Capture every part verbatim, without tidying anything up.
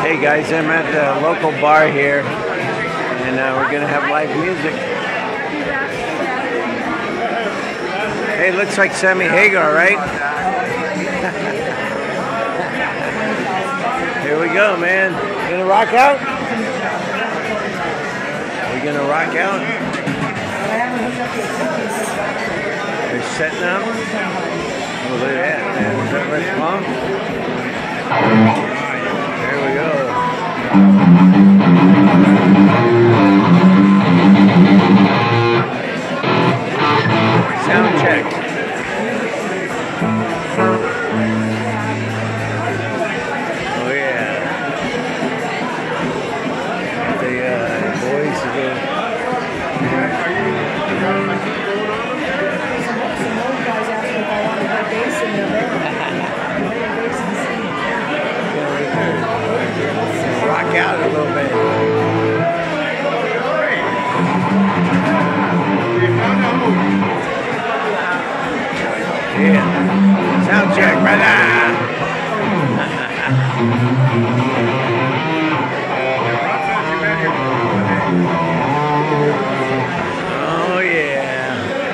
Hey guys, I'm at the local bar here, and uh, we're gonna have live music. Hey, looks like Sammy Hagar, right? Here we go, man. You gonna rock out? We gonna rock out? They're setting up. Oh, look at that, man. Is that much fun? There we go. Sound check. Oh yeah. The uh, boys are going. Some old guys asked me if I wanted to play bass in their band. Rock out a little bit. Yeah. Sound check, brother. Oh yeah.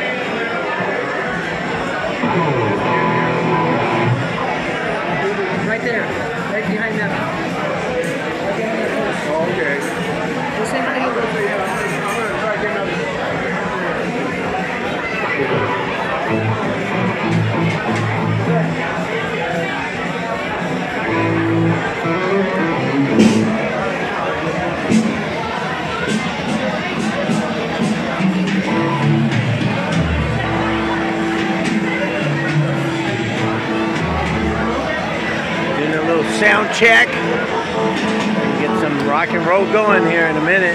Right there, right behind them. Okay. We'll say hi to you. Doing a little sound check. Get some rock and roll going here in a minute.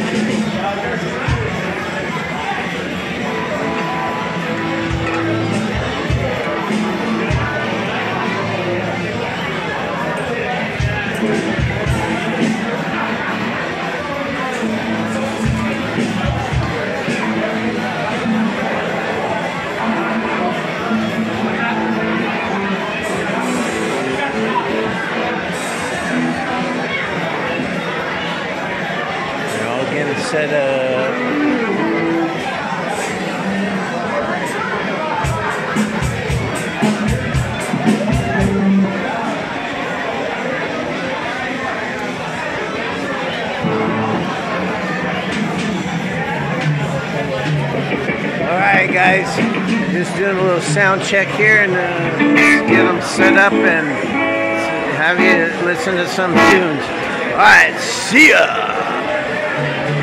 Set up. All right, guys, just doing a little sound check here, and uh, get them set up and have you listen to some tunes. All right, see ya.